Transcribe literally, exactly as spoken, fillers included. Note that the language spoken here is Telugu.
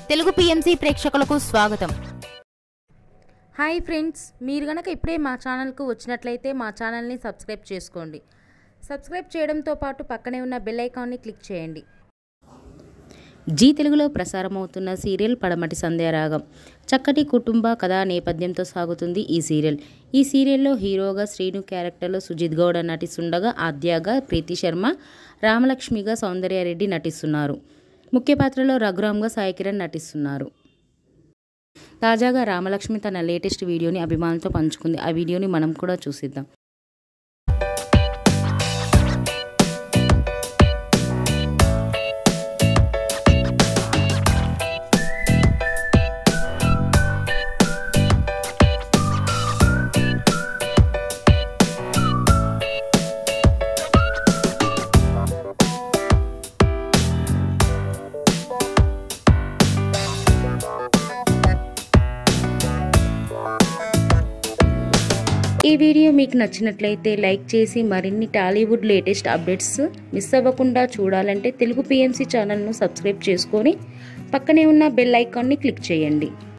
తెలుగు పిఎంసి ప్రేక్షకులకు స్వాగతం. హాయ్ ఫ్రెండ్స్, మీరు గనక ఇప్పుడే మా ఛానల్కు వచ్చినట్లయితే మా ఛానల్ని సబ్స్క్రైబ్ చేసుకోండి. సబ్స్క్రైబ్ చేయడంతో పాటు పక్కనే ఉన్న బెల్ ఐకాన్ని క్లిక్ చేయండి. జీ తెలుగులో ప్రసారమవుతున్న సీరియల్ పడమటి సంధ్య రాగం. చక్కటి కుటుంబ కథా నేపథ్యంతో సాగుతుంది ఈ సీరియల్. ఈ సీరియల్లో హీరోగా శ్రీను క్యారెక్టర్లో సుజిత్ గౌడ నటిస్తుండగా ఆద్యాగా ప్రీతి శర్మ, రామలక్ష్మిగా సౌందర్యారెడ్డి నటిస్తున్నారు. ముఖ్య పాత్రలో రఘురామ్గా సాయి కిరణ్ నటిస్తున్నారు. తాజాగా రామలక్ష్మి తన లేటెస్ట్ వీడియోని అభిమానులతో పంచుకుంది. ఆ వీడియోని మనం కూడా చూసిద్దాం. ఈ వీడియో మీకు నచ్చినట్లయితే లైక్ చేసి మరిన్ని టాలీవుడ్ లేటెస్ట్ అప్డేట్స్ మిస్ అవ్వకుండా చూడాలంటే తెలుగు పిఎంసి ఛానల్ను సబ్స్క్రైబ్ చేసుకొని పక్కనే ఉన్న బెల్ ఐకాన్ని క్లిక్ చేయండి.